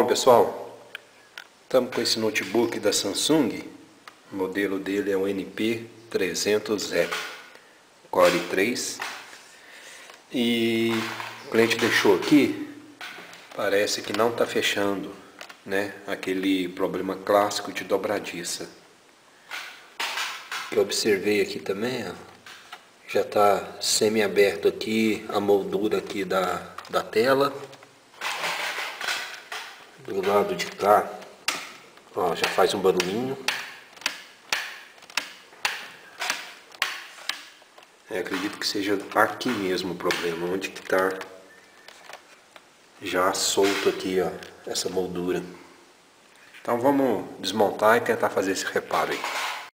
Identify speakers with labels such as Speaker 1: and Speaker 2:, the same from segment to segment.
Speaker 1: Bom pessoal, estamos com esse notebook da Samsung. O modelo dele é o NP300E Core 3 e o cliente deixou aqui, parece que não está fechando, né? Aquele problema clássico de dobradiça. Eu observei aqui também, ó, já está semi-aberto aqui a moldura aqui da tela. Do lado de cá, ó, já faz um barulhinho. Acredito que seja aqui mesmo o problema, onde que está já solto aqui, ó, essa moldura. Então vamos desmontar e tentar fazer esse reparo aí.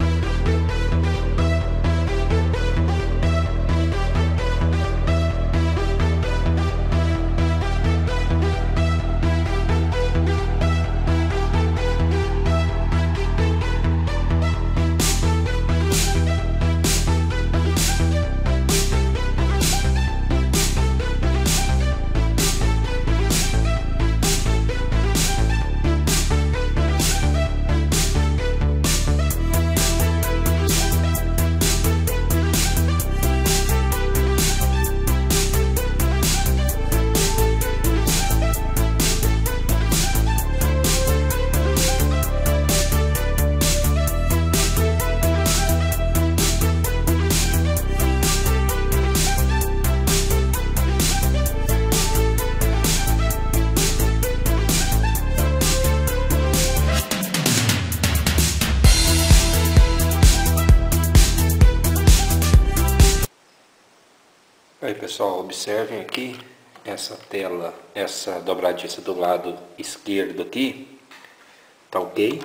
Speaker 1: Aí pessoal, observem aqui essa tela, essa dobradiça do lado esquerdo aqui, tá ok?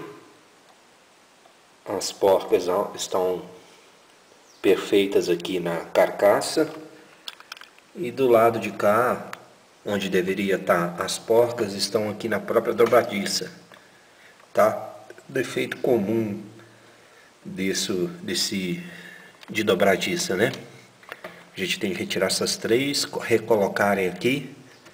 Speaker 1: As porcas estão perfeitas aqui na carcaça. E do lado de cá, onde deveria estar as porcas, estão aqui na própria dobradiça, tá? Defeito comum de dobradiça, né? A gente tem que retirar essas três, recolocarem aqui,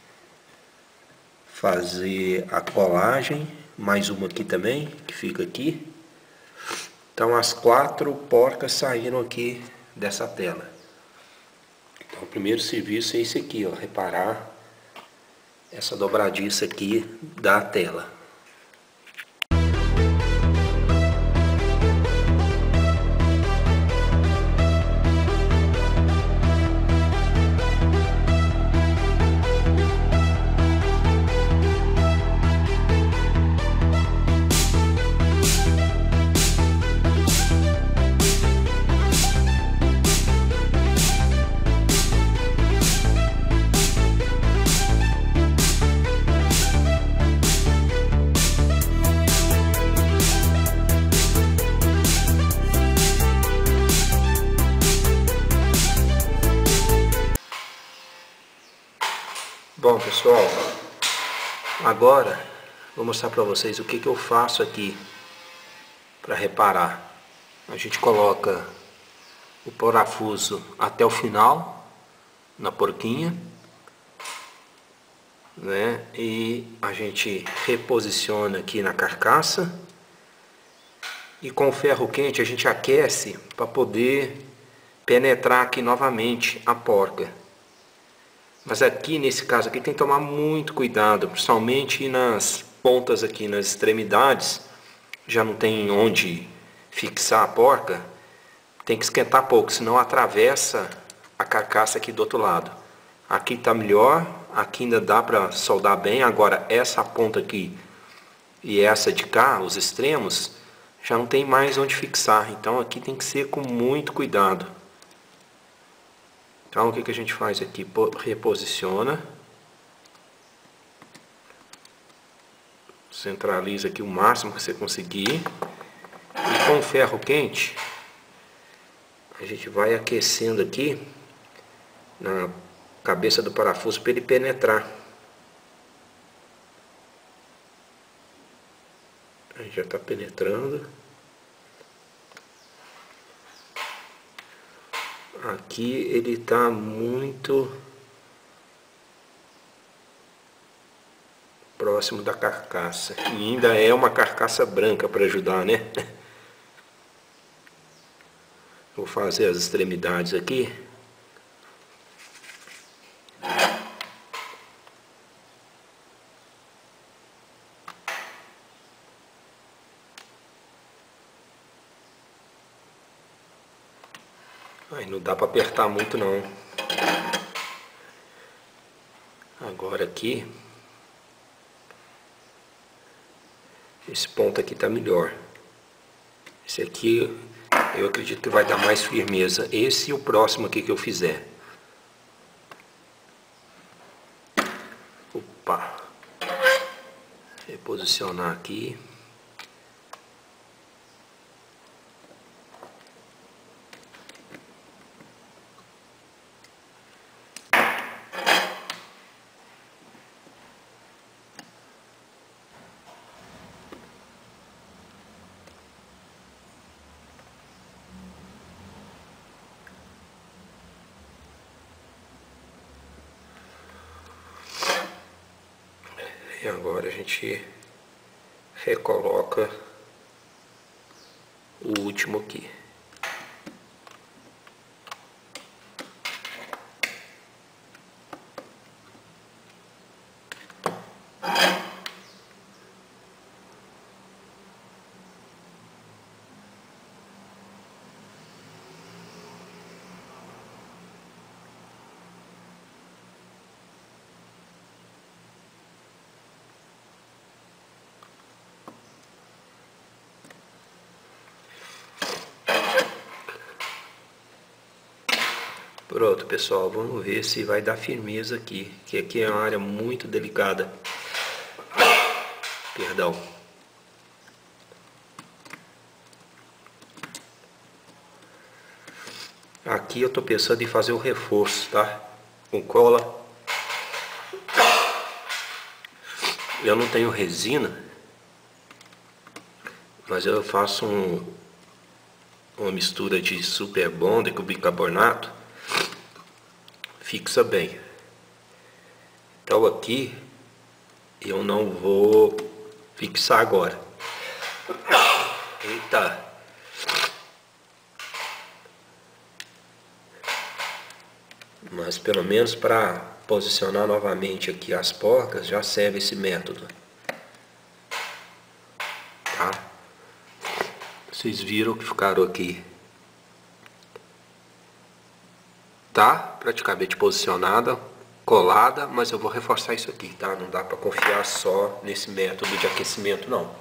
Speaker 1: fazer a colagem, mais uma aqui também, que fica aqui. Então as 4 porcas saíram aqui dessa tela. Então o primeiro serviço é esse aqui, ó, reparar essa dobradiça aqui da tela. Bom pessoal, agora vou mostrar para vocês o que eu faço aqui para reparar. A gente coloca o parafuso até o final na porquinha, né? E a gente reposiciona aqui na carcaça e com o ferro quente a gente aquece para poder penetrar aqui novamente a porca. Mas aqui, nesse caso aqui, tem que tomar muito cuidado, principalmente nas pontas aqui, nas extremidades, já não tem onde fixar a porca, tem que esquentar pouco, senão atravessa a carcaça aqui do outro lado. Aqui está melhor, aqui ainda dá para soldar bem, agora essa ponta aqui e essa de cá, os extremos, já não tem mais onde fixar, então aqui tem que ser com muito cuidado. Então o que a gente faz aqui? Reposiciona. Centraliza aqui o máximo que você conseguir. E com o ferro quente, a gente vai aquecendo aqui na cabeça do parafuso para ele penetrar. Aí já está penetrando. Aqui ele está muito próximo da carcaça. E ainda é uma carcaça branca para ajudar, né? Vou fazer as extremidades aqui. Aí não dá para apertar muito não. Agora aqui, esse ponto aqui tá melhor. Esse aqui eu acredito que vai dar mais firmeza. Esse e o próximo aqui que eu fizer. Opa! Reposicionar aqui. E agora a gente recoloca o último aqui. Pronto, pessoal, vamos ver se vai dar firmeza aqui, que aqui é uma área muito delicada. Perdão. Aqui eu tô pensando em fazer o reforço, tá? Com cola. Eu não tenho resina, mas eu faço uma mistura de Super Bond com bicarbonato. Fixa bem. Então aqui eu não vou fixar agora. Eita. Mas pelo menos para posicionar novamente aqui as porcas já serve esse método. Tá? Vocês viram que ficaram aqui. Tá praticamente posicionada, colada, mas eu vou reforçar isso aqui, tá? Não dá para confiar só nesse método de aquecimento, não.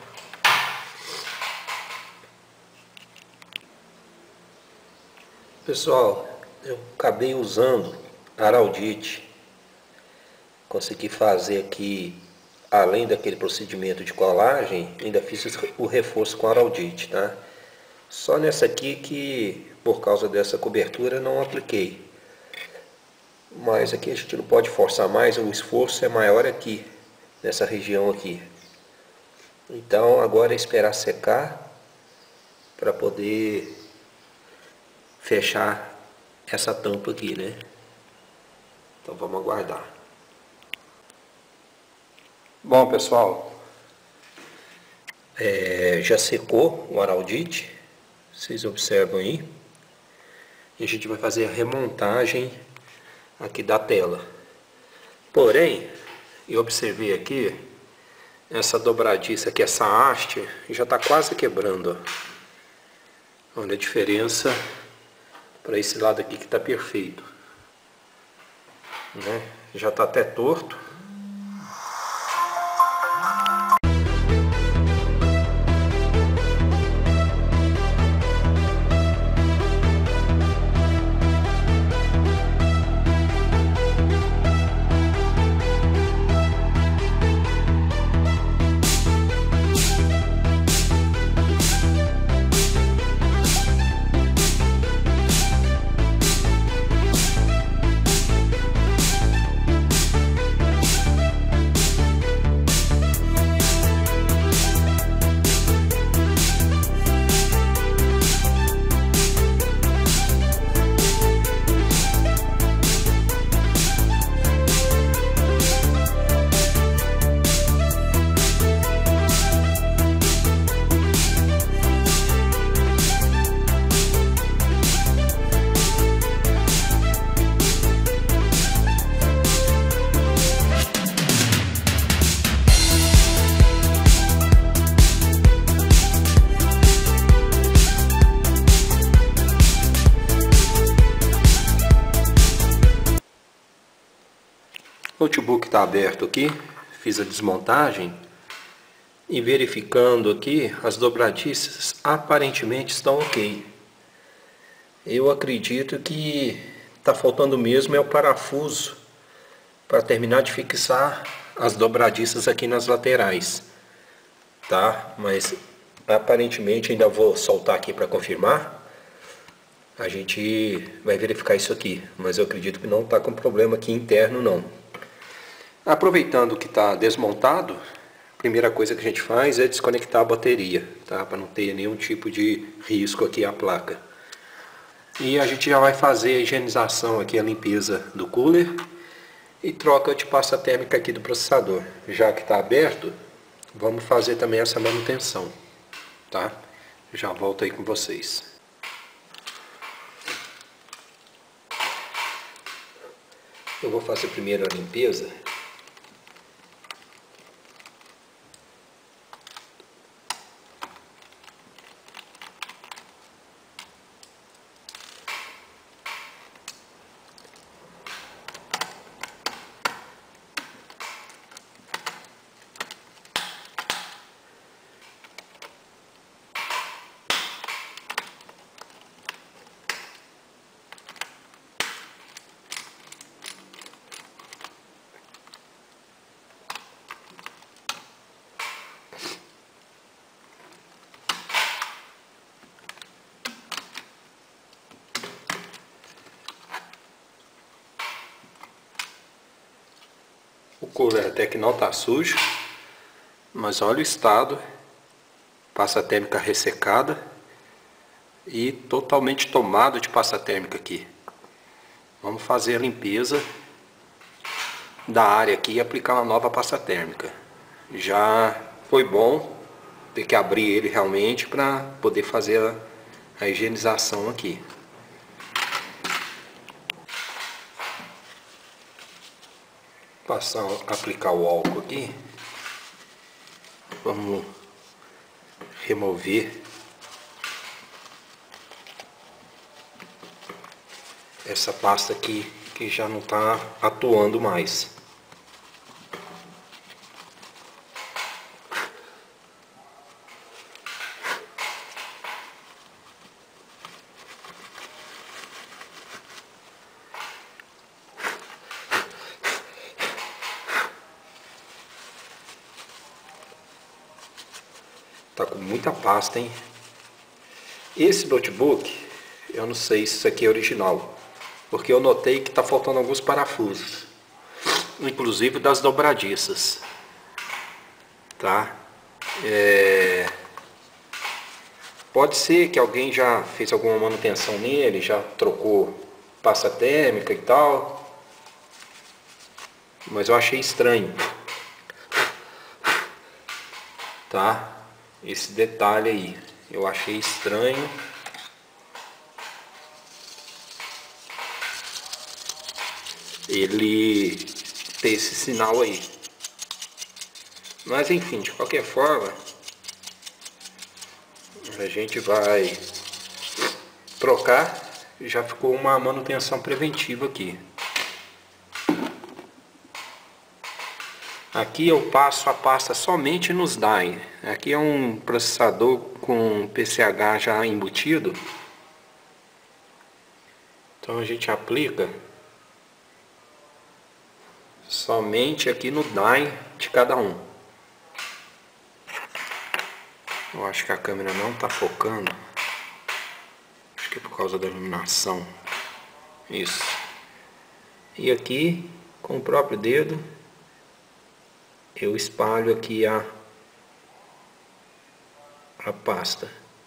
Speaker 1: Pessoal, eu acabei usando araldite. Consegui fazer aqui, além daquele procedimento de colagem, ainda fiz o reforço com araldite, tá? Só nessa aqui que, por causa dessa cobertura, não apliquei. Mas aqui a gente não pode forçar mais, o esforço é maior aqui, nessa região aqui. Então agora é esperar secar para poder fechar essa tampa aqui, né? Então vamos aguardar. Bom, pessoal, já secou o araldite, vocês observam aí. E a gente vai fazer a remontagem aqui da tela. Porém, eu observei aqui, essa dobradiça aqui, essa haste, já está quase quebrando. Ó. Olha a diferença para esse lado aqui que está perfeito. Né? Já está até torto. notebook está aberto aqui, fiz a desmontagem e verificando aqui as dobradiças aparentemente estão ok. Eu acredito que está faltando mesmo é o parafuso para terminar de fixar as dobradiças aqui nas laterais, tá? Mas aparentemente ainda vou soltar aqui para confirmar. A gente vai verificar isso aqui, mas eu acredito que não está com problema aqui interno não. Aproveitando que está desmontado, a primeira coisa que a gente faz é desconectar a bateria, tá? Para não ter nenhum tipo de risco aqui à placa. E a gente já vai fazer a higienização aqui, a limpeza do cooler e troca de pasta térmica aqui do processador. Já que está aberto, vamos fazer também essa manutenção, tá? Já volto aí com vocês. Eu vou fazer primeiro a limpeza. O cooler até que não está sujo, mas olha o estado, pasta térmica ressecada e totalmente tomado de pasta térmica aqui. Vamos fazer a limpeza da área aqui e aplicar uma nova pasta térmica. Já foi bom ter que abrir ele realmente para poder fazer a higienização aqui. Aplicar o álcool aqui. Vamos remover essa pasta aqui que já não está atuando mais. Tá com muita pasta, hein? Esse notebook, eu não sei se isso aqui é original, porque eu notei que tá faltando alguns parafusos, inclusive das dobradiças, tá? Pode ser que alguém já fez alguma manutenção nele, já trocou pasta térmica e tal, mas eu achei estranho, tá? Esse detalhe aí, eu achei estranho. Ele ter esse sinal aí. Mas enfim, de qualquer forma, a gente vai trocar. Já ficou uma manutenção preventiva aqui. Aqui eu passo a pasta somente nos DAI. Aqui é um processador com PCH já embutido. Então a gente aplica somente aqui no DAI de cada um. Eu acho que a câmera não está focando. Acho que é por causa da iluminação. Isso. E aqui, com o próprio dedo, eu espalho aqui a pasta.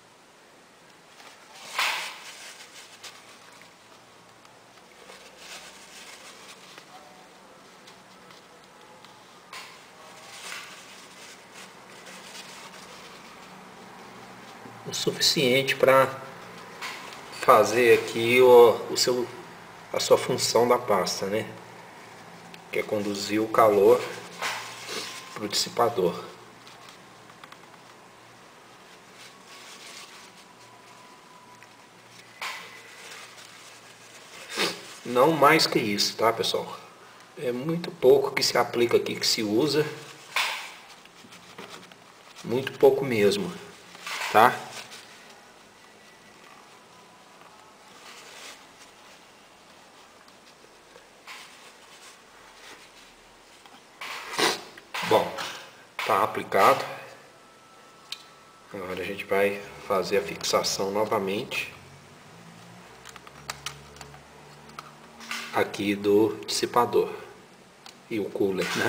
Speaker 1: O suficiente para fazer aqui a sua função da pasta, né? Que é conduzir o calor para o dissipador. Não mais que isso, tá, pessoal? É muito pouco que se aplica aqui, que se usa. Muito pouco mesmo, tá? Bom, tá aplicado. Agora a gente vai fazer a fixação novamente aqui do dissipador e o cooler, né?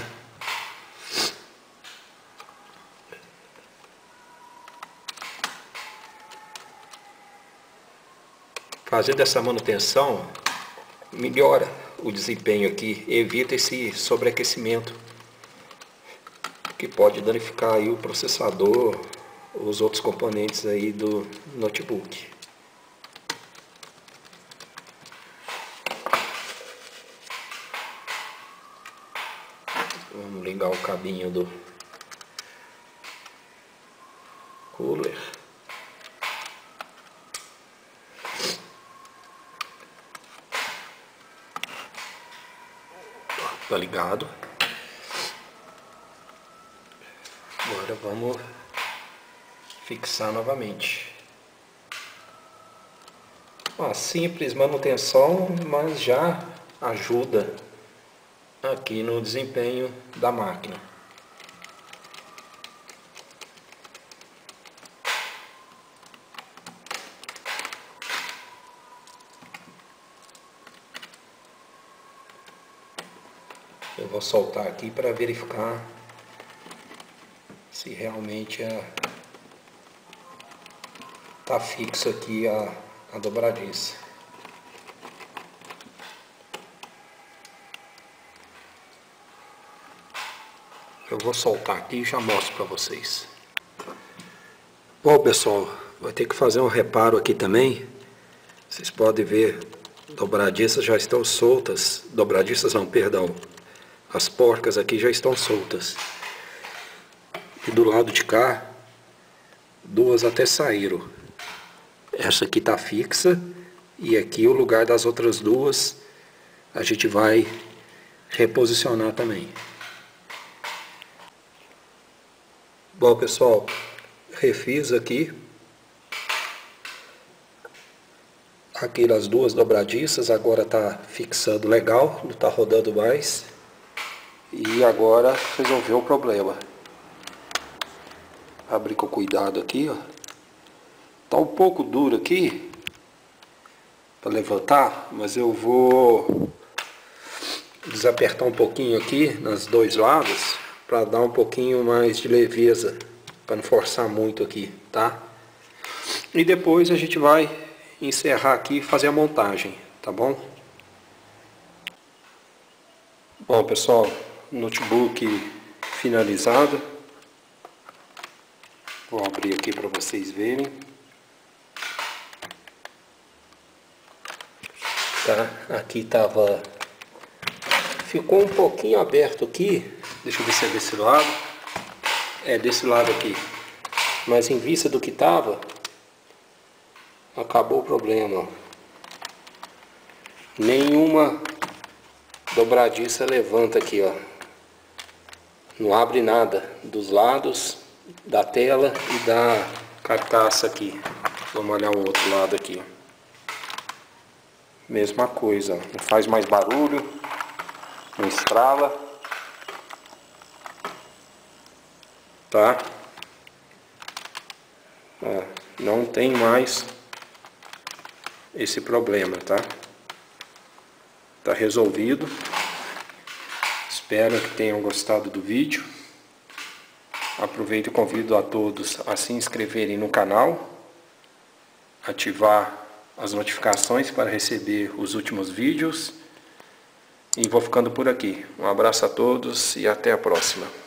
Speaker 1: Fazendo essa manutenção melhora o desempenho aqui, evita esse sobreaquecimento que pode danificar aí o processador, os outros componentes aí do notebook. Vamos ligar o cabinho do cooler. Tá ligado. Agora vamos fixar novamente. Uma simples manutenção, mas já ajuda aqui no desempenho da máquina. Eu vou soltar aqui para verificar se realmente tá fixo aqui a dobradiça. Eu vou soltar aqui e já mostro para vocês. Bom, pessoal, vai ter que fazer um reparo aqui também. Vocês podem ver, dobradiças já estão soltas. Dobradiças não, perdão. As porcas aqui já estão soltas. E do lado de cá, duas até saíram. Essa aqui está fixa. E aqui o lugar das outras duas a gente vai reposicionar também. Bom, pessoal, refiz aqui as duas dobradiças. Agora está fixando legal, não está rodando mais. E agora resolveu o problema. Abrir com cuidado aqui, ó. Tá um pouco duro aqui para levantar, mas eu vou desapertar um pouquinho aqui nos dois lados para dar um pouquinho mais de leveza, para não forçar muito aqui, tá? E depois a gente vai encerrar aqui e fazer a montagem, tá bom? Bom, pessoal, notebook finalizado. Vou abrir aqui para vocês verem. Tá? Aqui ficou um pouquinho aberto aqui. Deixa eu ver se é desse lado. É desse lado aqui. Mas em vista do que estava, acabou o problema. Ó. Nenhuma dobradiça levanta aqui, ó. Não abre nada dos lados da tela e da carcaça aqui. Vamos olhar o outro lado aqui. Mesma coisa, ó. Não faz mais barulho, não estrala. Tá? Ó, não tem mais esse problema, tá? Tá resolvido. Espero que tenham gostado do vídeo. Aproveito e convido a todos a se inscreverem no canal, ativar as notificações para receber os últimos vídeos. E vou ficando por aqui. Um abraço a todos e até a próxima.